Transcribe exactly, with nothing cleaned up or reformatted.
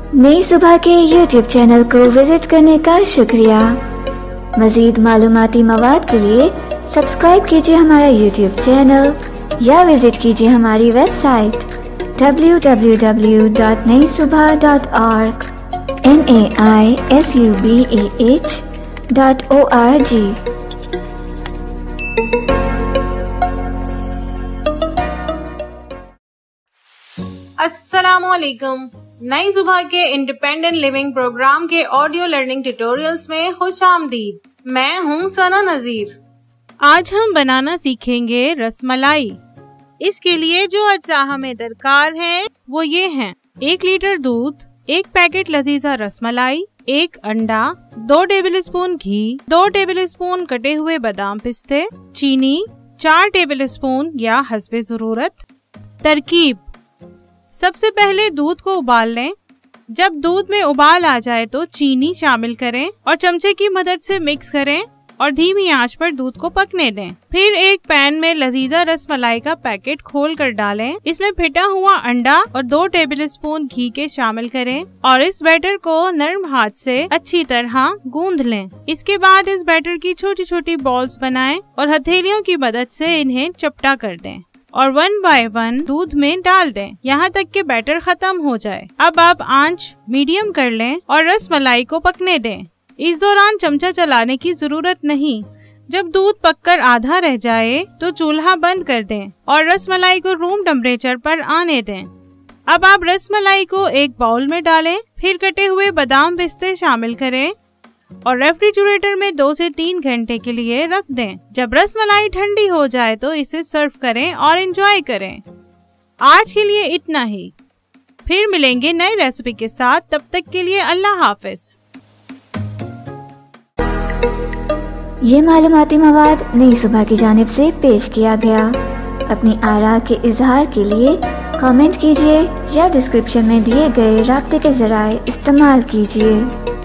नई सुबह के YouTube channel को विजिट करने का शुक्रिया। मज़ीद मालूमाती मवाद के लिए सब्सक्राइब कीजिए हमारा यूट्यूब चैनल या विजिट कीजिए हमारी website W W W dot Nai Subah dot org N A I S U B A H dot O R G. अस्सलामुअलैकुम। नई सुबह के इंडिपेंडेंट लिविंग प्रोग्राम के ऑडियो लर्निंग ट्यूटोरियल्स में खुशामदीद। मैं हूँ सना नजीर। आज हम बनाना सीखेंगे रसमलाई। इसके लिए जो अज्जा हमें दरकार है वो ये हैं: एक लीटर दूध, एक पैकेट लजीजा रसमलाई, एक अंडा, दो टेबल स्पून घी, दो टेबल स्पून कटे हुए बादाम पिस्ते, चीनी चार टेबल स्पून या हस्बे जरूरत। तरकीब: सबसे पहले दूध को उबाल लें। जब दूध में उबाल आ जाए तो चीनी शामिल करें और चमचे की मदद से मिक्स करें और धीमी आंच पर दूध को पकने दें। फिर एक पैन में लजीजा रसमलाई का पैकेट खोल कर डालें। इसमें फेटा हुआ अंडा और दो टेबल स्पून घी के शामिल करें और इस बैटर को नरम हाथ से अच्छी तरह गूंद लें। इसके बाद इस बैटर की छोटी छोटी बॉल्स बनाएं और हथेलियों की मदद से इन्हें चपटा कर दें और वन बाय वन दूध में डाल दें यहाँ तक कि बैटर खत्म हो जाए। अब आप आंच मीडियम कर लें और रसमलाई को पकने दें। इस दौरान चमचा चलाने की जरूरत नहीं। जब दूध पककर आधा रह जाए तो चूल्हा बंद कर दें और रसमलाई को रूम टेम्परेचर पर आने दें। अब आप रसमलाई को एक बाउल में डालें, फिर कटे हुए बादाम पिस्ते शामिल करें और रेफ्रिजरेटर में दो से तीन घंटे के लिए रख दें। जब रसमलाई ठंडी हो जाए तो इसे सर्व करें और एंजॉय करें। आज के लिए इतना ही, फिर मिलेंगे नई रेसिपी के साथ। तब तक के लिए अल्लाह हाफिज। ये मालूमाती मवाद नई सुबह की जानिब से पेश किया गया। अपनी आरा के इजहार के लिए कमेंट कीजिए या डिस्क्रिप्शन में दिए गए राब्ते के जराए इस्तेमाल कीजिए।